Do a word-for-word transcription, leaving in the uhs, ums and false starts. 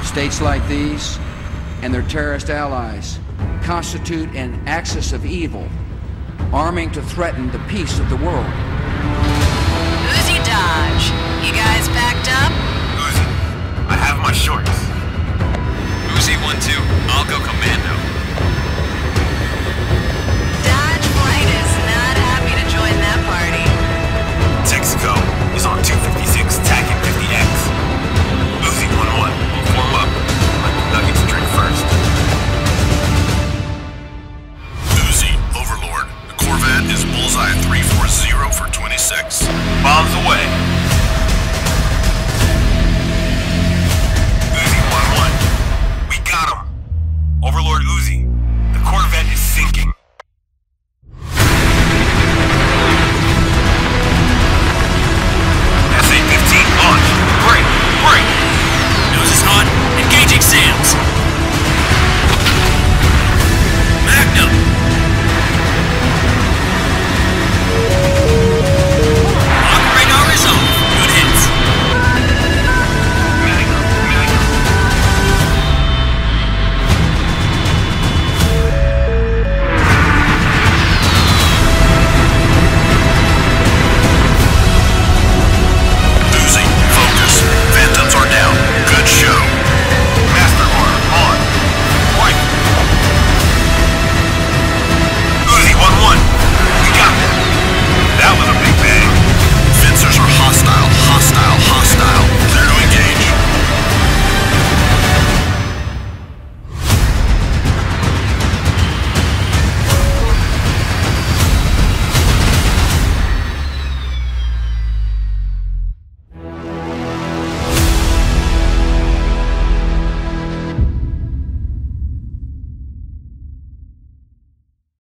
States like these and their terrorist allies constitute an axis of evil, arming to threaten the peace of the world. Uzi Dodge, you guys packed up? Uzi, I have my